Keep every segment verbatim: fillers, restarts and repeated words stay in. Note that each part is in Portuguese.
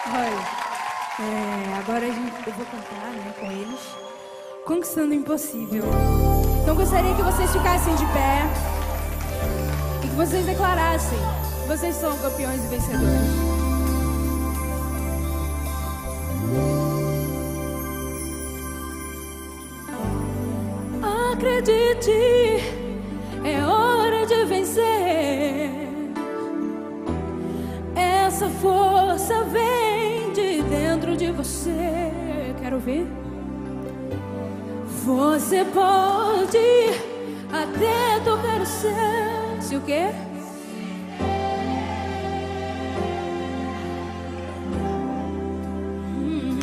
Olha, é, agora a gente, eu vou cantar, né, com eles, Conquistando o Impossível. Então gostaria que vocês ficassem de pé e que vocês declarassem: vocês são campeões e vencedores. Acredite, é hora de vencer. Essa força vem de dentro de você. Quero ver. Você pode até tocar o céu. Se o quê? Hum.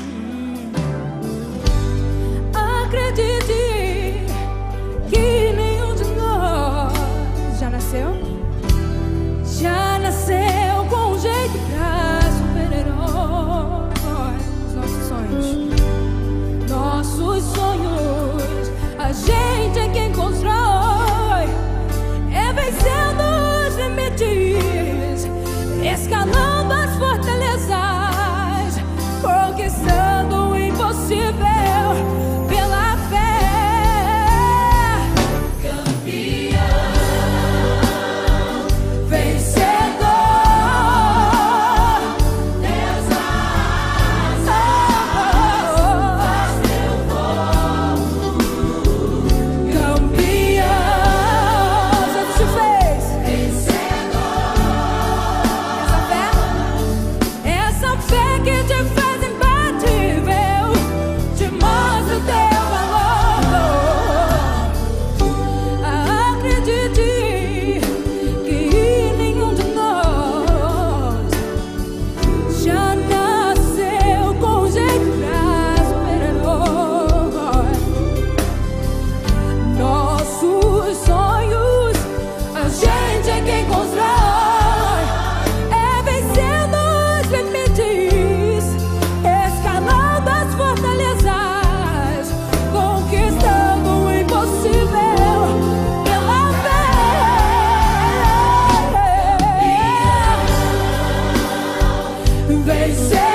Acredite que nenhum de nós já nasceu, já nasceu com um jeito pra super-herói. Os nossos sonhos, nossos sonhos, a gente é quem constrói. É vencendo os limites, escalando as fortalezas, conquistando o impossível pela fé. They say